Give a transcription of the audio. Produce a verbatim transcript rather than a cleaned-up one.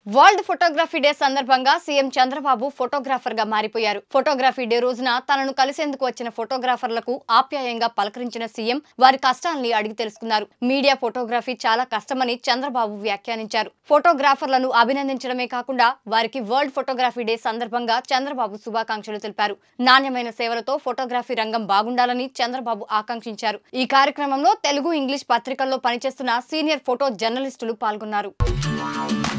World photography day సందర్భంగా CM Chandrababu photographer గా మారిపోయారు. ఫోటోగ్రఫీ డే రోజున తనను కలిసేందుకు వచ్చిన ఫోటోగ్రాఫర్లకు ఆప్యాయంగా పలకరించిన సీఎం వారి కష్టాల్ని అడిగి తెలుసుకున్నారు. మీడియా ఫోటోగ్రఫీ చాలా కష్టమని చంద్రబాబు వ్యాఖ్యానించారు. ఫోటోగ్రాఫర్లను అభినందించడమే కాకుండా వారికి వరల్డ్ ఫోటోగ్రఫీ డే సందర్భంగా చంద్రబాబు శుభాకాంక్షలు తెలిపారు. నాణ్యమైన సేవలతో ఫోటోగ్రఫీ రంగం బాగుండాలని చంద్రబాబు ఆకాంక్షించారు. ఈ కార్యక్రమంలో తెలుగు, ఇంగ్లీష్ పత్రికల్లో పనిచేస్తున్న సీనియర్ ఫోటో జర్నలిస్టులు పాల్గొన్నారు.